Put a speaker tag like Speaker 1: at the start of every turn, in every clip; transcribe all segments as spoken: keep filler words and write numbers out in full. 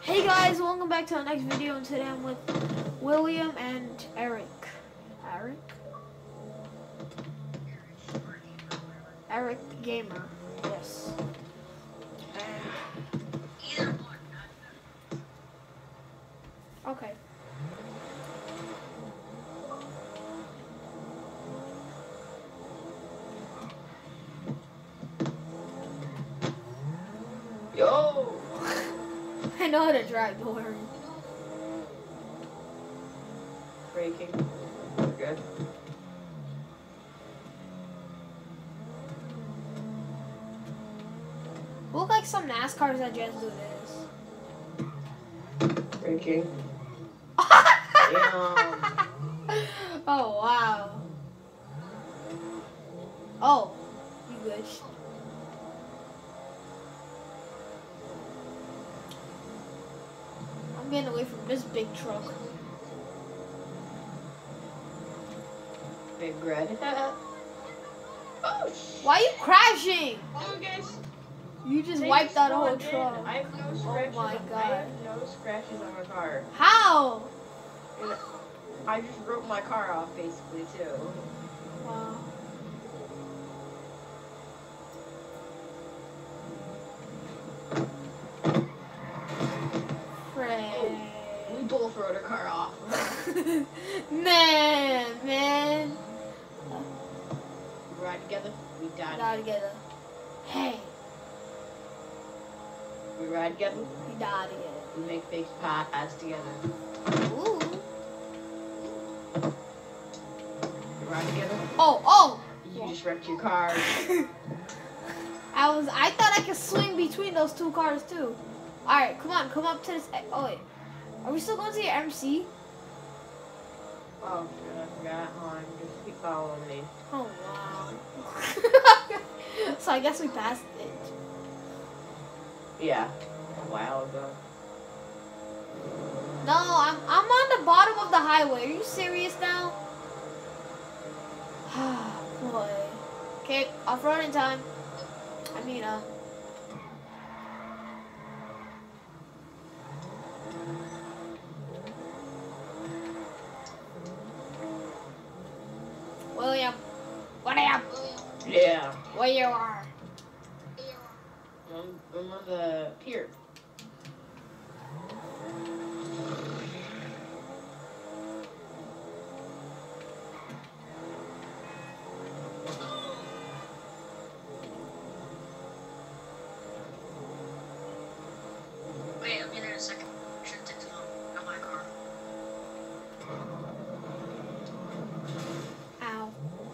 Speaker 1: Hey guys, welcome back to our next video, and today I'm with William and Eric. Eric? Eric the Gamer. Yes. And
Speaker 2: Either one.
Speaker 1: okay.
Speaker 3: Yo!
Speaker 1: I know how to drive, don't worry.
Speaker 3: Braking. We're good.
Speaker 1: We look like some NASCARs that just do this.
Speaker 3: Braking. Damn.
Speaker 1: Oh wow. Oh, you good. I'm getting away from this big truck.
Speaker 3: Big red. Oh, sh-
Speaker 1: Why are you crashing?
Speaker 3: Oh, guys.
Speaker 1: You just
Speaker 3: They
Speaker 1: wiped out the whole
Speaker 3: spawned in.
Speaker 1: truck.
Speaker 3: I have no scratches.
Speaker 1: my
Speaker 3: on-
Speaker 1: God.
Speaker 3: I have no scratches on my car.
Speaker 1: How?
Speaker 3: And I just wrote my car off basically too.
Speaker 1: Wow. Fred.
Speaker 3: We both wrote our car off.
Speaker 1: man, man.
Speaker 3: We ride together. We die.
Speaker 1: Die together. Hey,
Speaker 3: We ride together.
Speaker 1: we die together.
Speaker 3: We make big pies together.
Speaker 1: Ooh.
Speaker 3: We ride together.
Speaker 1: Oh, oh.
Speaker 3: You just wrecked your car.
Speaker 1: I was. I thought I could swing between those two cars too. All right, come on, come up to this. Oh wait, are we still going to your M C?
Speaker 3: Oh shit, I forgot. Hold on, just keep following me.
Speaker 1: Oh wow. So I guess we passed it.
Speaker 3: Yeah, a while ago.
Speaker 1: No, I'm I'm on the bottom of the highway. Are you serious now? Boy. Okay, off-roading time. I mean, uh. William, William,
Speaker 3: Yeah.
Speaker 1: where you are?
Speaker 3: I'm, I'm on the pier.
Speaker 2: Wait, I'll be there in a second. Should take long. Got my car.
Speaker 1: Ow.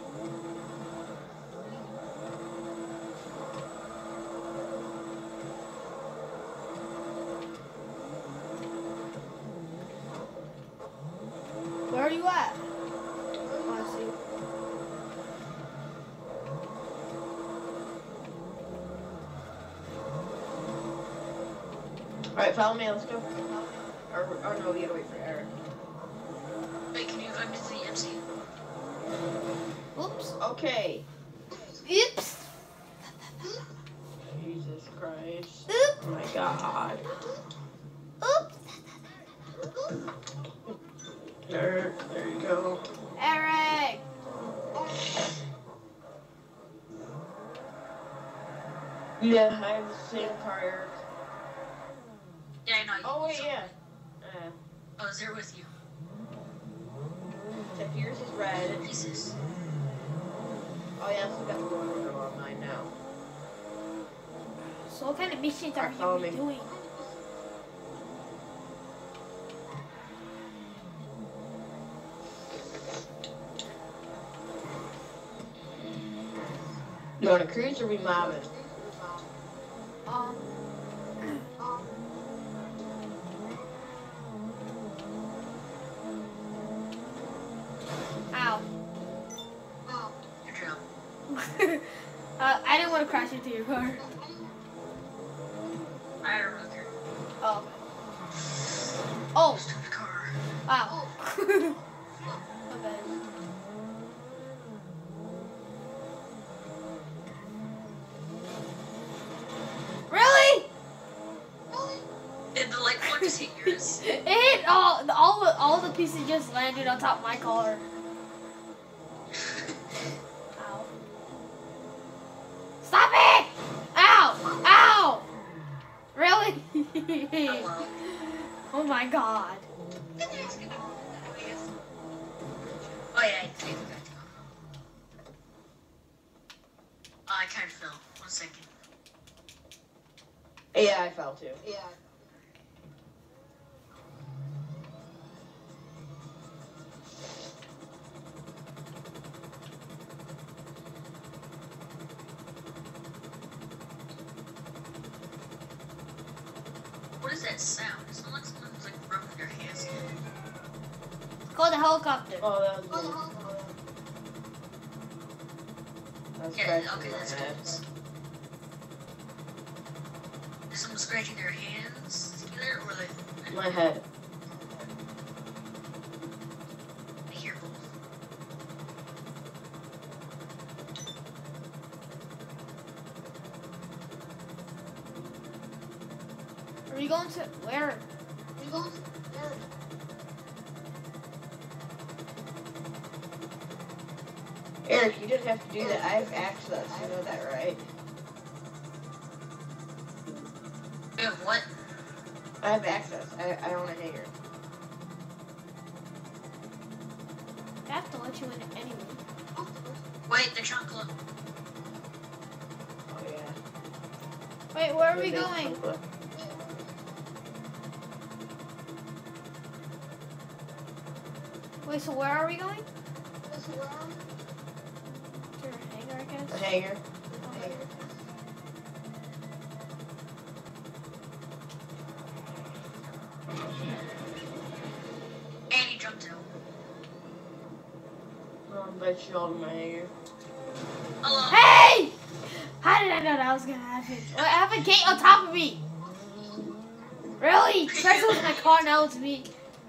Speaker 1: Where are you at? Oh, I see.
Speaker 3: Alright, follow me, let's go. Or, oh no, we gotta wait for Eric.
Speaker 2: Wait, can you invite me to the M C?
Speaker 1: Oops.
Speaker 3: Okay.
Speaker 1: Oops.
Speaker 3: Jesus Christ.
Speaker 1: Oops.
Speaker 3: Oh my god.
Speaker 1: Oops.
Speaker 3: There, there you go.
Speaker 1: Eric.
Speaker 3: Yeah, I have the same car, Eric.
Speaker 2: Yeah, I know. you-
Speaker 3: Oh wait,
Speaker 2: so-
Speaker 3: yeah. Uh,
Speaker 2: I was there with you.
Speaker 3: except yours is red.
Speaker 2: Jesus.
Speaker 3: Oh yeah, I also got the logo on mine now.
Speaker 1: So what kind of missions are
Speaker 3: Alright, follow
Speaker 1: you
Speaker 3: me.
Speaker 1: doing?
Speaker 3: You want to cruise or we mobbing?
Speaker 1: Um. Ow.
Speaker 2: Good job.
Speaker 1: uh, I didn't want to crash into your car.
Speaker 2: I don't know.
Speaker 1: Oh. Oh.
Speaker 2: Stupid car.
Speaker 1: Wow. My bad.
Speaker 2: And the light bulb just hit yours.
Speaker 1: It hit all, all, all the pieces just landed on top of my car. Ow. Stop it! Ow! Ow! Really?
Speaker 2: Hello.
Speaker 1: Oh my god.
Speaker 2: Oh yeah, I think that. Oh, I kind of fell. One second.
Speaker 3: Yeah, I fell too.
Speaker 2: Yeah. What is that sound? It sounds like someone's like rubbing their hands.
Speaker 1: It's called a helicopter.
Speaker 3: Oh, that was good. That's
Speaker 2: Yeah,
Speaker 3: scratching
Speaker 2: okay,
Speaker 3: my
Speaker 2: that's
Speaker 3: head.
Speaker 2: good. Is someone scratching their hands together, or like
Speaker 3: My head.
Speaker 2: I hear both?
Speaker 1: Are we going to where?
Speaker 2: Are you going? Where?
Speaker 3: Eric, you didn't have to do that. I have access. You know that, right?
Speaker 2: You have what?
Speaker 3: I have access. I, I own a hangar.
Speaker 1: I have to let you in anyway.
Speaker 2: Wait, the chocolate.
Speaker 3: Oh, yeah.
Speaker 1: Wait, where are we
Speaker 3: Big
Speaker 1: going?
Speaker 3: chocolate.
Speaker 1: Wait, so where are we going? To your hangar, I guess.
Speaker 3: A hangar.
Speaker 1: Okay.
Speaker 2: And he jumped out.
Speaker 3: I'll invite you all to my hangar.
Speaker 2: Hello.
Speaker 1: Hey! How did I know that was gonna happen? Wait, I have a gate on top of me. Really? First it was my car, now it's me.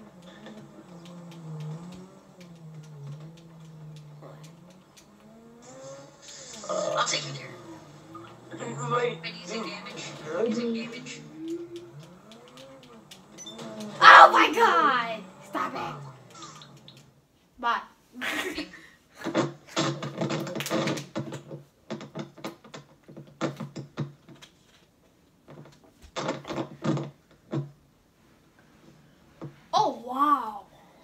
Speaker 2: I'll take you there.
Speaker 3: Invite
Speaker 2: Wait, using damage.
Speaker 3: you.
Speaker 2: Using damage.
Speaker 1: Oh my god! Stop it. Bye. Oh wow.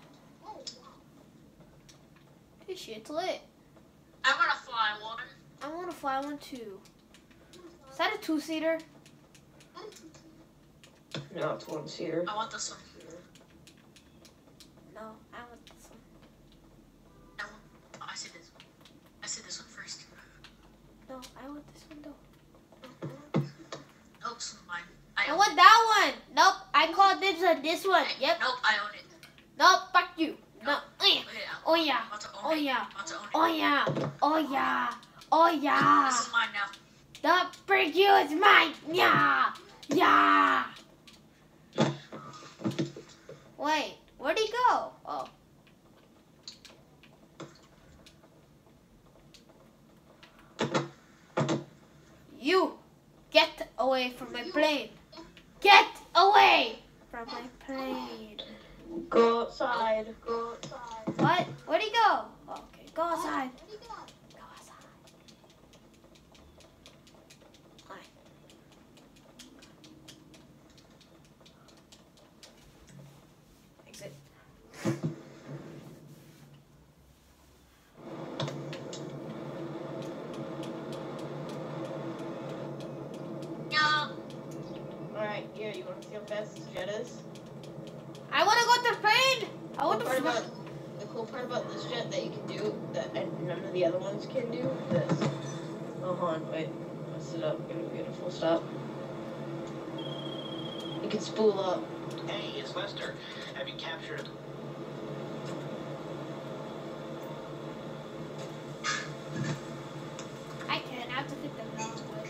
Speaker 1: This shit's lit.
Speaker 2: I want to fly one.
Speaker 1: I want to fly one too. Is that a two-seater?
Speaker 3: No, it's one seater.
Speaker 2: I want this one.
Speaker 1: No, I want this one.
Speaker 2: I want. Oh, I said this one. I said this one first.
Speaker 1: No, I want this one though.
Speaker 2: Oh, this one's mine. I
Speaker 1: I
Speaker 2: own
Speaker 1: want that one. Nope, I call dibs on this one.
Speaker 2: it.
Speaker 1: Yep.
Speaker 2: Nope, I own it.
Speaker 1: Nope, fuck you. No. Oh yeah.
Speaker 2: Okay, I-
Speaker 1: Oh yeah.
Speaker 2: I want to own
Speaker 1: Oh
Speaker 2: it.
Speaker 1: yeah.
Speaker 2: I want to own it.
Speaker 1: Oh yeah. Oh yeah. Oh yeah.
Speaker 2: This is mine now.
Speaker 1: The brick you is mine. Yeah. Yeah. Wait, where'd he go? Oh. You get away from my plane. Get away from my plane.
Speaker 3: Go outside. Go outside.
Speaker 1: What? Where'd he go? Okay, go outside. Go outside. Fine. Exit.
Speaker 2: No.
Speaker 3: Alright, here, you want to see how fast this jet is?
Speaker 1: I want to go to the plane. I want
Speaker 3: The
Speaker 1: to
Speaker 3: part
Speaker 1: fly.
Speaker 3: about, the cool part about this jet that you can do, that and none of the other ones can do, this. Oh, hold on, wait. Mess it up. Give me a full stop. You can spool up.
Speaker 4: Hey, it's Lester. Have you captured?
Speaker 1: I can. I have to fit them wrong way.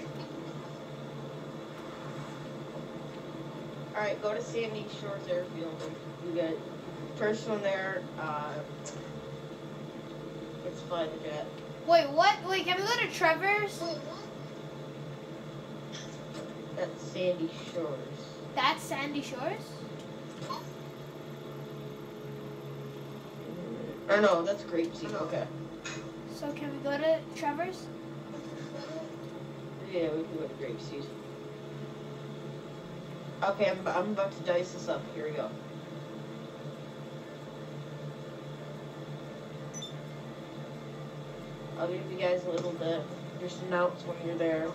Speaker 3: Alright, go to Sandy Shores Airfield. You get first one there, uh, let's fly the jet.
Speaker 1: Wait, what? Wait, can we go to Trevor's?
Speaker 3: That's Sandy Shores.
Speaker 1: That's Sandy Shores?
Speaker 3: Or no, that's Grapeseed. Okay.
Speaker 1: So can we go to Trevor's?
Speaker 3: Yeah, we can go to Grapeseed. Okay, I'm, I'm about to dice this up. Here we go. I'll give you guys a little bit. Just announce when you're there.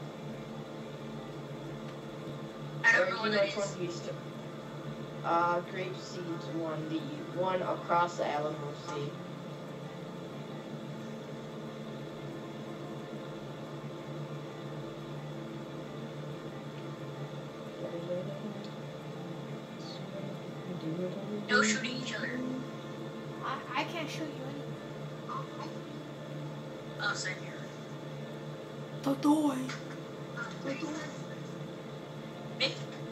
Speaker 2: I don't
Speaker 3: Or
Speaker 2: know
Speaker 3: do
Speaker 2: what
Speaker 3: you
Speaker 2: that
Speaker 3: which one
Speaker 2: is.
Speaker 3: you st- Uh, Grapeseed's one. The one across the Alamo Sea.
Speaker 2: No shooting each other.
Speaker 1: I, I can't shoot you anyway.
Speaker 2: Oh, same here.
Speaker 1: The door.
Speaker 2: Me?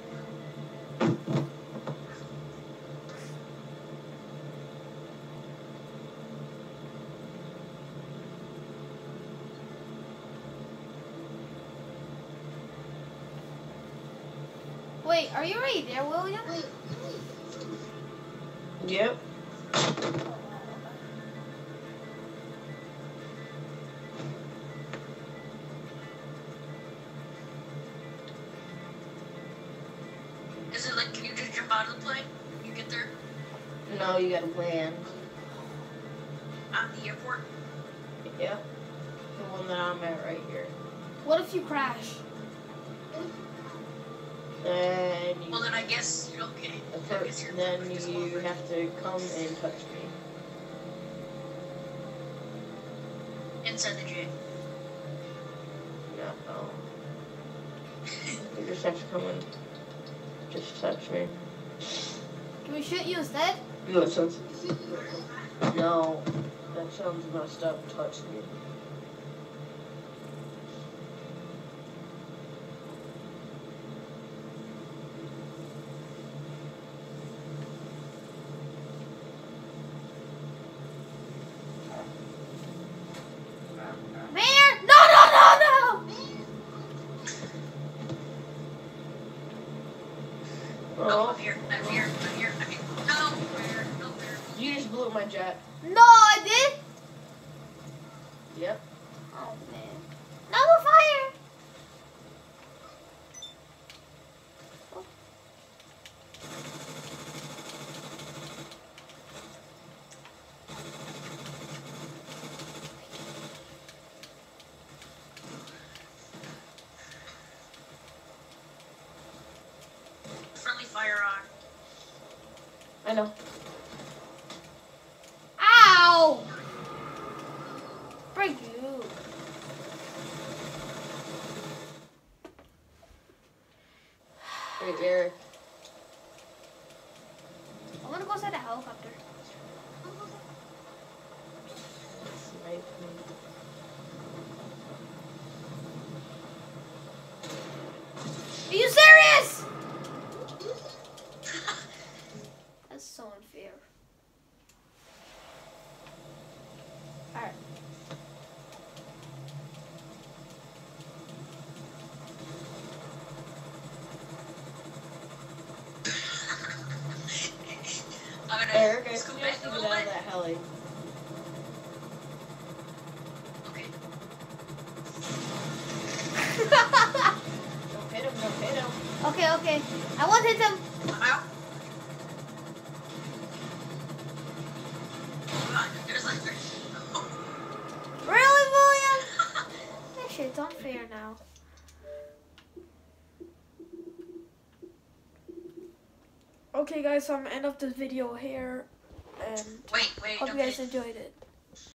Speaker 1: Wait, are you already there, William?
Speaker 3: Yep.
Speaker 2: Is it like, can you just jump out of the plane when you get there?
Speaker 3: No, you gotta land.
Speaker 2: At the airport?
Speaker 3: Yep. The one that I'm at right here.
Speaker 1: What if you crash?
Speaker 3: Then you,
Speaker 2: Well, then I guess you're okay.
Speaker 3: the
Speaker 2: I
Speaker 3: fir-
Speaker 2: guess you're
Speaker 3: then
Speaker 2: perfect as
Speaker 3: you
Speaker 2: well.
Speaker 3: have to come and touch me.
Speaker 2: Inside the J.
Speaker 3: No, no. You just have to come and just touch me.
Speaker 1: Can we shoot you instead?
Speaker 3: No, it sounds. No, that sounds messed up. Touch me.
Speaker 1: Mayor! No, no, no, no!
Speaker 2: Oh,
Speaker 3: Oh,
Speaker 2: I'm here. I'm here. I'm here. I'm here. No, where? No, where?
Speaker 3: you just blew up my jet.
Speaker 1: No, I did?
Speaker 3: Yep.
Speaker 1: Oh, man. No, the fire!
Speaker 2: Friendly fire on.
Speaker 3: I know.
Speaker 1: Ow! Break you.
Speaker 3: Hey, Eric.
Speaker 1: I want to go inside the helicopter.
Speaker 3: Snipe me.
Speaker 1: Are you serious? That's so unfair. Alright.
Speaker 2: I'm gonna
Speaker 3: Eric, I
Speaker 2: scoot
Speaker 3: suggest
Speaker 2: back
Speaker 3: you
Speaker 2: a
Speaker 3: get
Speaker 2: little
Speaker 3: out of
Speaker 2: bit.
Speaker 3: that heli.
Speaker 2: Okay.
Speaker 3: Don't hit him, don't hit him.
Speaker 1: Okay, okay. I won't hit him.
Speaker 2: I'm out. Come on, there's like
Speaker 1: Really, William? That shit's unfair now. Okay, guys, so I'm gonna end up this video here, and
Speaker 2: Wait, wait,
Speaker 1: hope you
Speaker 2: okay.
Speaker 1: guys enjoyed it.